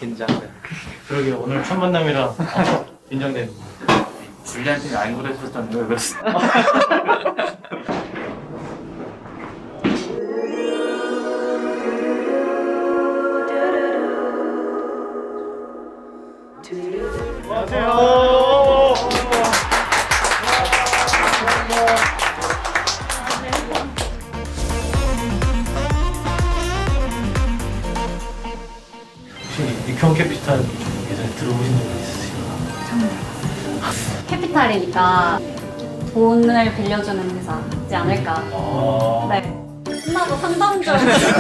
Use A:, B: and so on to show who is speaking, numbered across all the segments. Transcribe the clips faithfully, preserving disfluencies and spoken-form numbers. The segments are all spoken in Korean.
A: 긴장돼. 그러게 오늘 첫 만남이라 어, 긴장되는.
B: 줄리한테 안 그랬었잖아요. 왜 그랬어?
A: 안녕하세요. 혹시 리큐엄 캐피탈 예전에 들어보신 적 있으신가요?
C: 캐피탈이니까 돈을 빌려주는 회사지 않을까.
A: 아...
C: 네. 끝나고 상담 좀.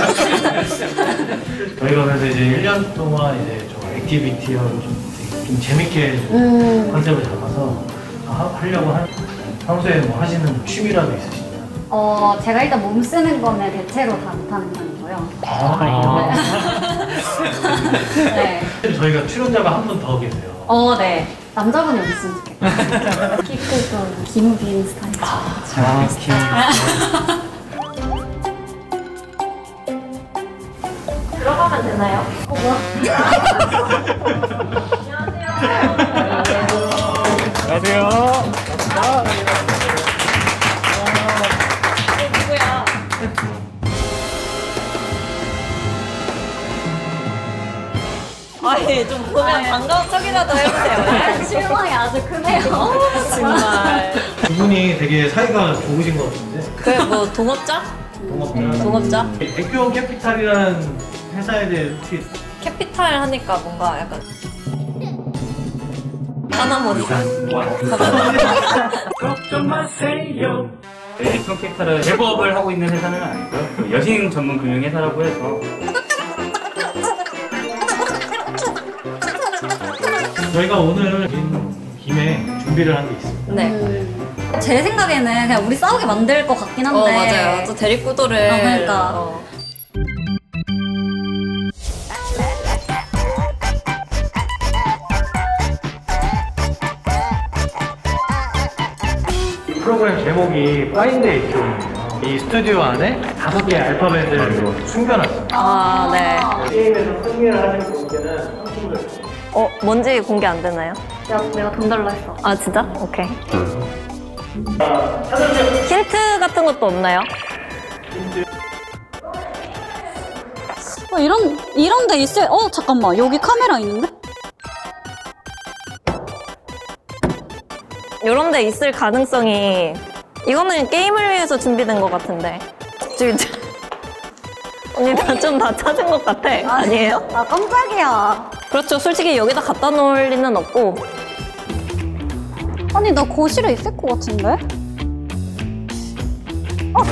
A: 저희가 그래서 이제 일 년 동안 이제 좀 액티비티하고 좀, 되게 좀 재밌게
C: 음.
A: 컨셉을 잡아서 하, 하려고 한 평소에 뭐 하시는 취미라도 있으신가요?
C: 어, 제가 일단 몸 쓰는 거는 대체로 다 못하는 편이고요.
A: 아,
C: 네.
A: 저희가 출연자가 한 분 더 계세요.
C: 어, 네. 남자분이 없으면 좋겠어요. 키 크고 김우빈 스타일.
A: 아, 귀여워.
C: 들어가면 되나요? 어, 뭐야?
A: 안녕하세요. 아,
C: 누구야?
D: 아니 좀 보면 반가운 척이라도 해보세요.
C: 실망이 아주 크네요.
D: 정말.
A: 두 분이 되게 사이가 좋으신 것 같은데.
D: 그래 뭐 동업자?
A: 동업자.
D: 음, 동업자?
A: 리큐엄 캐피탈이라는 회사에 대해 혹시
D: 캐피탈 하니까 뭔가 약간 하나머니.
B: 걱정 마세요. 리큐엄 캐피탈은 대부업을 하고 있는 회사는 아니고요. 그 여신 전문 금융 회사라고 해서.
A: 저희가 오늘 인 김에 준비를 한 게 있습니다.
D: 네.
C: 음. 제 생각에는 그냥 우리 싸우게 만들 것 같긴 한데.
D: 어 맞아요. 또 대립구도를.
C: 어, 그러니까.
D: 어.
A: 이 프로그램 제목이 파인드 에이티온이에요. 이 스튜디오 안에 다섯 개의 알파벳을 숨겨놨어요.
D: 아 네.
A: 게임에서 승리를 하는 분께는 상품을.
D: 어 뭔지 공개 안 되나요?
C: 내가, 내가 돈 달라 했어.
D: 아 진짜? 오케이.
A: 자, 찾아주세요.
D: 힌트 같은 것도 없나요?
E: 어, 이런 이런 데 있을. 어 잠깐만, 여기 카메라 있는데?
D: 이런 데 있을 가능성이. 이거는 게임을 위해서 준비된 것 같은데. 지금 언니 다 좀 다 찾은 것 같아. 아니에요?
C: 아, 깜짝이야.
D: 그렇죠. 솔직히 여기다 갖다 놓을 리는 없고.
E: 아니 나 거실에 있을 것 같은데? 어?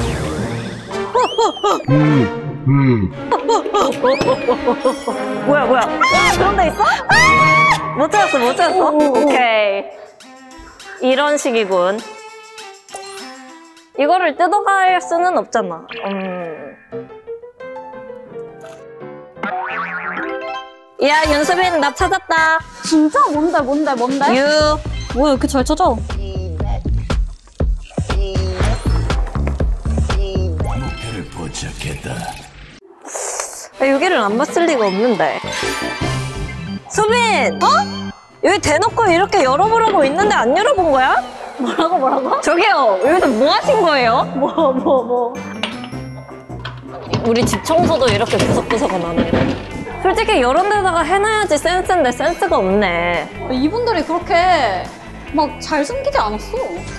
D: 뭐야 뭐야. 아, 그런 데 있어? 아! 못 찾았어 못 찾았어. 오케이. 이런 식이군. 이거를 뜯어갈 수는 없잖아. 음. 야 윤수빈 나 찾았다.
E: 진짜? 뭔데 뭔데 뭔데?
D: 유.
E: 뭐야 이렇게 잘 찾아?
F: 목표를 포착했다.
D: 여기를 안 봤을 리가 없는데. 수빈! 어? 여기 대놓고 이렇게 열어보라고 있는데 안 열어본 거야?
E: 뭐라고 뭐라고?
D: 저기요, 여기서 뭐 하신 거예요?
E: 뭐 뭐 뭐.
D: 우리 집 청소도 이렇게 구석구석 안 하는데. 솔직히 이런 데다가 해놔야지 센스인데 센스가 없네.
E: 이분들이 그렇게 막 잘 숨기지 않았어.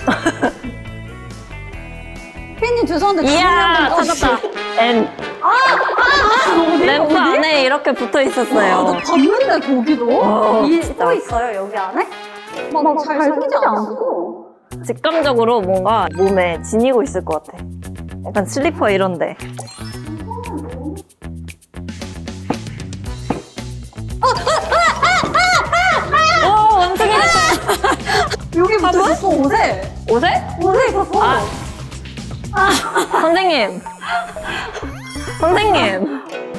E: 피디님 죄송한데
D: 이야,
E: 주문량은-
D: 찾았다. N.
E: 아, 아, 아, 어디?
D: 램프
E: 어디?
D: 안에 이렇게 붙어
E: 아,
D: 있었어요.
E: 나 봤는데 거기도?
D: 어,
E: 이,
D: 진짜.
E: 또 있어요 여기 안에? 막 잘 숨기지 않았어.
D: 직감적으로 뭔가 몸에 지니고 있을 것 같아. 약간 슬리퍼 이런데. 오, 원숭이 됐다.
E: 여기 붙어 있었어 옷에.
D: 옷에?
E: 옷에 있었어.
D: 아. 선생님. 선생님.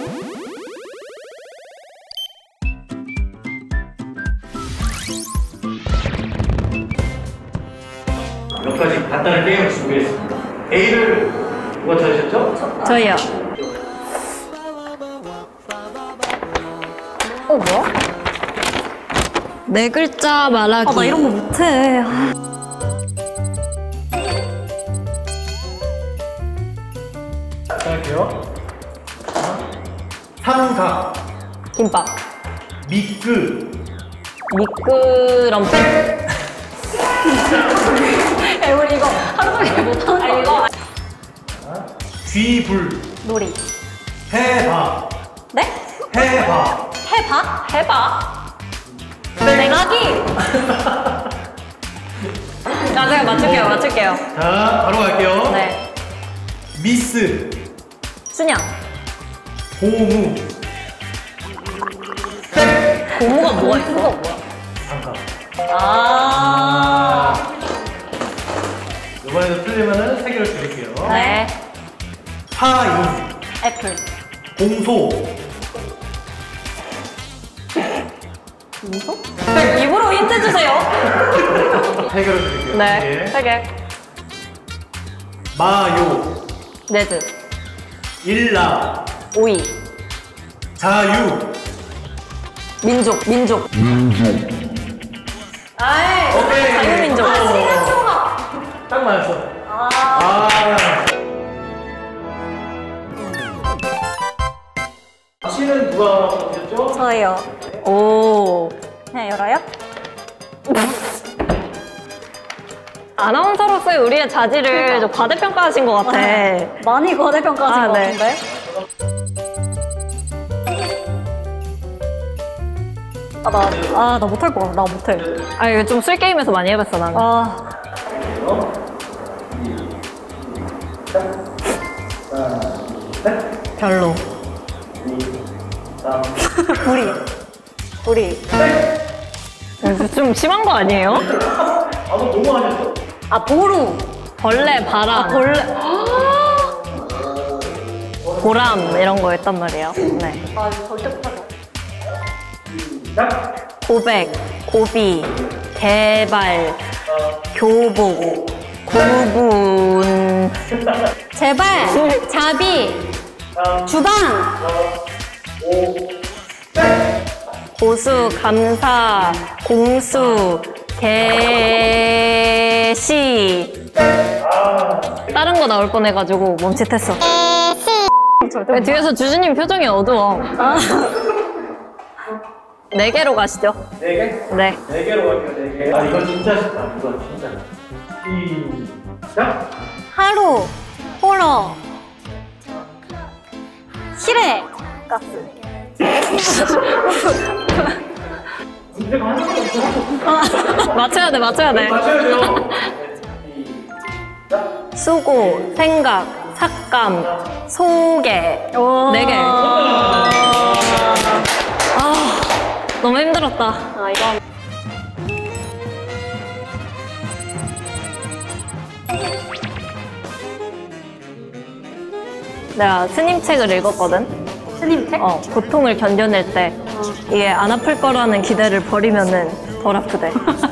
A: 몇 가지 간단한 게임을 준비했습니다. A를 누가 찾으셨죠?
D: 저희요.
E: 어 이거 뭐야?
D: 네 글자 말하기.
E: 아, 나 이런 거 못해. 아.
A: 자, 할게요. 삼각,
D: 김밥.
A: 미끄,
D: 미끄럼틀.
E: 야, 우리 이거 하루 종일 못하는 거.
A: 귀불,
E: 놀이.
A: 해봐,
E: 네?
A: 해봐.
E: 해봐?
D: 해봐.
E: 내가기.
D: 자, 제가 맞출게요, 맞출게요.
A: 자, 바로 갈게요.
D: 네.
A: 미스,
D: 순양.
A: 고무,
D: 고무가 뭐가 있어?
A: 삼각.
D: 아.
A: 이번에도 틀리면은 세 개를 드릴게요.
D: 네.
A: 파인,
E: 애플.
A: 공소,
D: 네, 입으로 힌트 주세요.
A: 세 개를 드릴게요.
D: 네.
A: 예.
D: 세 개.
A: 마요,
D: 네즈.
A: 일라,
D: 오이.
A: 자유.
D: 민족, 민족. 아이.
A: 오케이.
D: 자유민족.
A: 딱 맞았어. 아. 시는 누가 보셨죠?
E: 저예요.
D: 오.
E: 그냥 열어요?
D: 아나운서로서의 우리의 자질을 좀 과대평가하신 것 같아.
E: 많이 과대평가하신
D: 아,
E: 것
D: 네.
E: 같은데? 아, 나, 아, 나 못할 것 같아. 나 못해.
D: 아, 이거 좀 술 게임에서 많이 해봤어, 나는.
E: 아,
D: 별로.
E: 우리. 우리.
D: 이거 좀 심한 거 아니에요?
A: 아, 너 너무 하셨어.
E: 아, 보루.
D: 벌레, 바람,
E: 아, 벌레.
D: 보람 이런 거였단 말이에요. 네.
E: 아, 이거 절대 못할 것 같아.
A: 시작.
D: 고백, 고비, 개발, 교복, 구분,
E: 제발. 자비. 주방.
D: 고수, 감사, 공수, 개시. 다른 거 나올 뻔해가지고 멈칫했어. 왜 뒤에서 주주님 표정이 어두워. 네 개로 가시죠.
A: 네 개?
D: 네.
A: 네 개로 갈게요, 네 개. 아, 이거 진짜 쉽다. 이거 진짜. 시작.
E: 하루. 호러. 실외. 가스.
A: 문제가 하나도 없어.
D: 맞춰야 돼, 맞춰야 돼.
A: 맞춰야 돼요.
D: 수고, 생각, 삭감, 소개. 네 개. 아, 너무 힘들었다.
E: 아, 이건.
D: 내가 스님 책을 읽었거든.
E: 스님 책?
D: 어, 고통을 견뎌낼 때 이게 안 아플 거라는 기대를 버리면은 덜 아프대.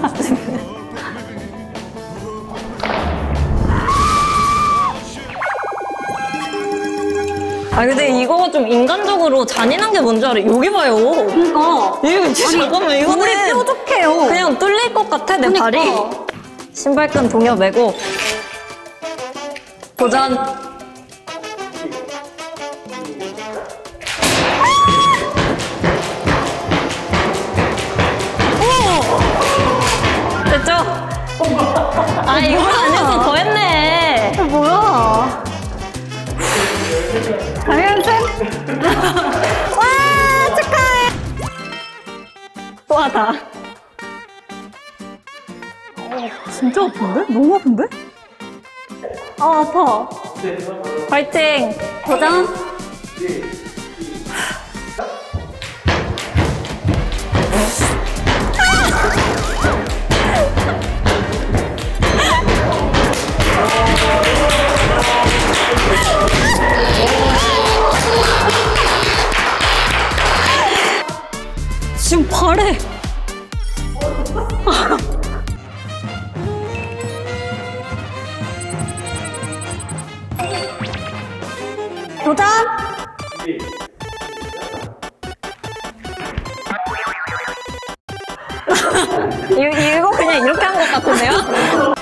D: 아 근데 이거 좀 인간적으로 잔인한 게 뭔지 알아? 여기 봐요.
E: 그니까.
D: 이거 진짜 잠깐만 이거는
E: 물이 뾰족해요.
D: 그냥 뚫릴 것 같아 내
E: 그러니까.
D: 발이. 신발끈 동여 매고 도전. 오! 됐죠? 아 이거 아니어서 더 했네.
E: 이게 뭐야? 강현쌤? 와, 축하해!
D: 또 하다.
E: 진짜 아픈데? 너무 아픈데? 아, 아파.
D: 화이팅!
E: 도전. 지금 발에. 도전!
D: 이, 이거 그냥 이렇게 한 것 같은데요?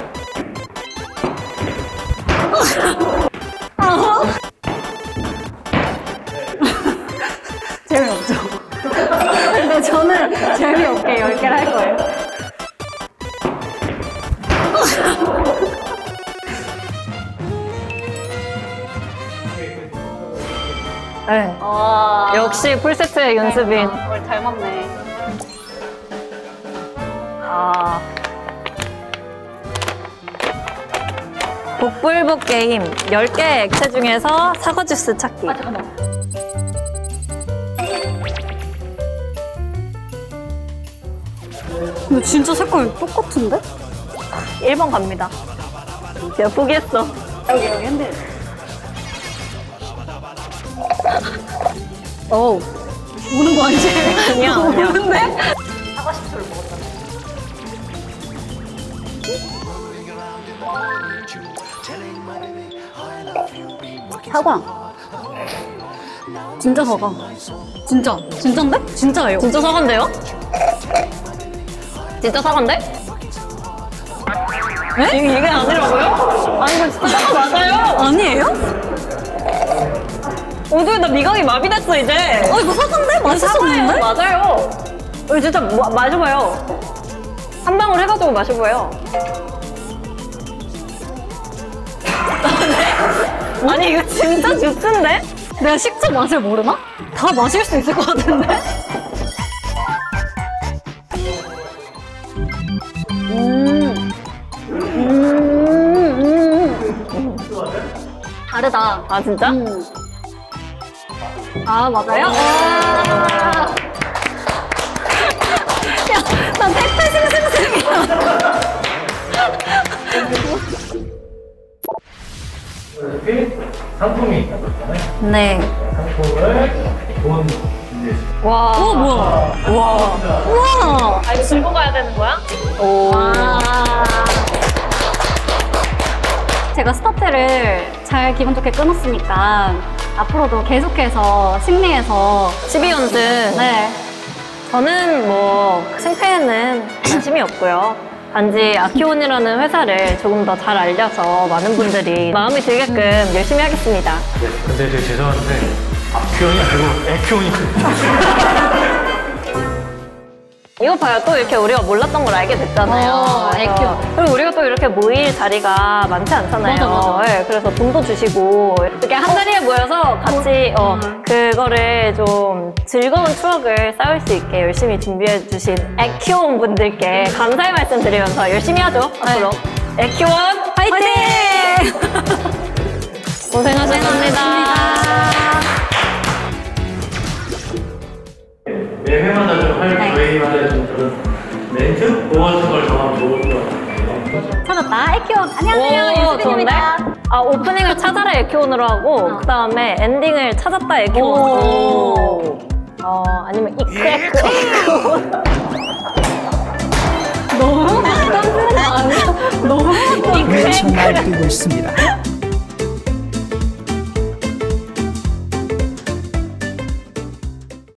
E: 재미없죠? 근데 저는 재미없게 열 개를 할 거예요.
D: 네.
E: 와.
D: 역시 풀세트의 연습인.
E: 우리 잘 맞네.
D: 아. 복불복 게임 열 개 액체 중에서 사과 주스 찾기.
E: 아, 잠깐만. 이거 진짜 색깔 똑같은데?
D: 일 번 갑니다. 내가 포기했어.
E: 여기, 여기 핸들.
D: 어우.
E: 우는 거 아니지?
D: 아니야, 아니야.
E: 우는데? 사과. 진짜 사과. 진짜. 진짠데? 진짜예요.
D: 진짜 사과인데요? 진짜 사과인데? 네? 이게, 이게 아니라고요? 아니, 이거 진짜 사과 맞아요?
E: 아니에요?
D: 어제 나 미각이 마비됐어, 이제.
E: 어, 이거 사과인데? 맛있었는데?
D: 맞아요. 이거 진짜 마, 마셔봐요. 한 방울 해가지고 마셔봐요. 아니, 이거 진짜 주스인데?
E: 내가 식초 맛을 모르나? 다 마실 수 있을 것 같은데? 음. 음, 음. 다르다.
D: 아, 진짜?
E: 음. 아, 맞아요? 아. 야, 나 택배 생생생이야.
A: 상품이 있잖아요.
D: 네.
A: 상품을 돈 이제
D: 와.
E: 어, 뭐야?
D: 와.
E: 우와.
D: 아, 이거 들고 가야 되는 거야? 오.
E: 아. 제가 스타트를 잘 기분 좋게 끊었으니까 앞으로도 계속해서 승리해서
D: 십이 연승.
E: 네.
D: 저는 뭐 승패에는 관심이 없고요. 단지 아키온이라는 회사를 조금 더 잘 알려서 많은 분들이 마음이 들게끔 열심히 하겠습니다.
A: 네, 근데 저 죄송한데 아큐온이 아니고 에큐온이
D: 이거 봐요. 또 이렇게 우리가 몰랐던 걸 알게 됐잖아요.
E: 어,
D: 그래서
E: 에큐.
D: 그리고 우리가 또 이렇게 모일 자리가 많지 않잖아요.
E: 맞아, 맞아.
D: 네, 그래서 돈도 주시고 이렇게 한 자리에 모여서 같이 어, 그거를 좀 즐거운 추억을 쌓을 수 있게 열심히 준비해 주신 에큐온 분들께 감사의 말씀 드리면서 열심히 하죠. 앞으로. 에큐온 화이팅! 고생하셨습니다.
A: 매 회마다 좀 할 저희마다 좀 그런 멘트? 그거 같은 걸 정하면 좋을 것 같아요.
E: 찾았다. 에키온. 안녕하세요.
D: 오, 좋은데?
E: 유스빈입니다.
D: 아, 오프닝을 찾아라 에큐온으로 하고, 그 다음에 엔딩을 찾았다 에큐온.
E: 오.
D: 어, 아니면 이크 에크 에큐온.
E: 너무 깜짝이야. 아니야. 너무
D: 이크
F: 미쳐
D: 에크.
F: 날뛰고 있습니다.